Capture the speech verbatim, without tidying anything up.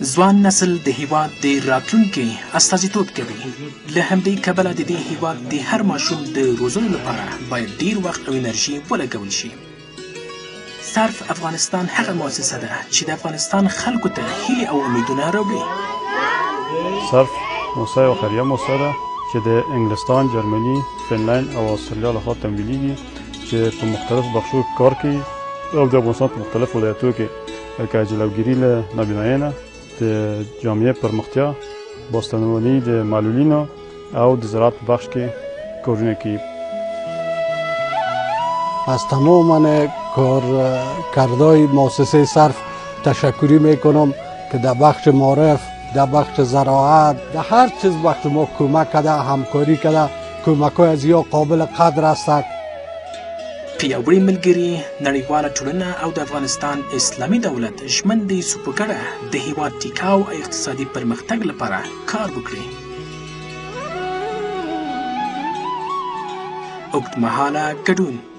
ځوان نسل د هیواد د راتلونکي استازیتوب کوي. له همدې کبله د دې هیواد د هر ماشوم د روزنې لپاره باید ډیر وخت او انرژي ولګول شي. صرف افغانستان هغه مؤسسه ده چې د افغانستان خلکو ته هیلې او امیدونه راوړي. صرف موسسه یوه خیریه موسسه ده چې د انګلستان، جرمني، فنلند او استرالیا لخوا تمویلیږي چې په مختلفو بخشو کې کار کوي او د افغانستان په مختلفو ولایتونو کې لکه جلوګیري له نابینایۍ نه د جامعه پرمختیا، بازتنوانی د معلولینو او د زراعت په بخش کې کارونه کوي. از تمام کارکردهای مؤسسه صرف تشکری میکنم که در بخش معرف، در بخش زراعت، در هر چیز وقت ما کمک کرده، همکاری کرده. کمک‌های از یا قابل قدر است. پیاوړي ملګري، نړیواله ټولنه او د افغانستان اسلامي دولت ژمن دي چې په ګډه د هیواد ټیکاو او اقتصادي پرمختګ لپاره کار وکړي. اوږدمهاله ګډون